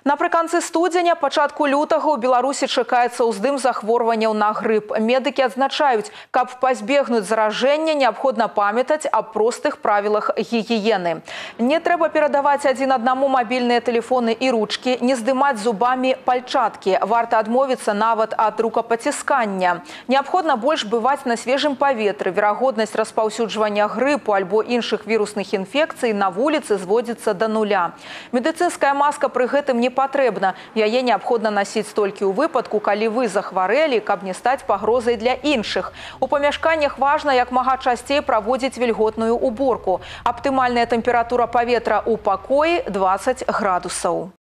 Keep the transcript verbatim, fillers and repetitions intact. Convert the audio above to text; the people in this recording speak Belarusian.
Напрыканцы студзеня, пачатку лютага ў Беларусі чакаецца ўздым захворванняў на грып. Медыкі адзначаюць, каб пазбегнуць заражэння, неабходна памятаць аб простых правілах гігіены. Не трэба перадаваць адзін аднаму мабільныя тэлефоны і ручкі, не здымаць зубамі пальчаткі. Варта адмовіцца нават ад рукапаціскання. Неабходна больш бываць на свежым паветры. Верагоднасць распаўсюджвання грыпу альбо іншых вірусных інфекцый на вуліцы зводзіцца да нуля. Медыцынская маска пры гэтым не патрэбна. Яе неабходна насіць толькі ў выпадку, калі вы захварэлі, каб не стаць пагрозай для іншых. У памяшканнях важна як мага часцей праводзіць вільготную уборку. Аптымальная тэмпература паветра ў пакоі дваццаць градусаў.